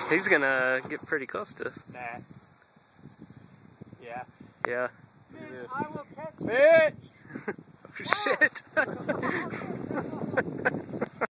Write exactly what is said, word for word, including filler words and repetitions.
He's gonna get pretty close to us. Nah. Yeah. Yeah. I will catch you. Bitch! Oh shit!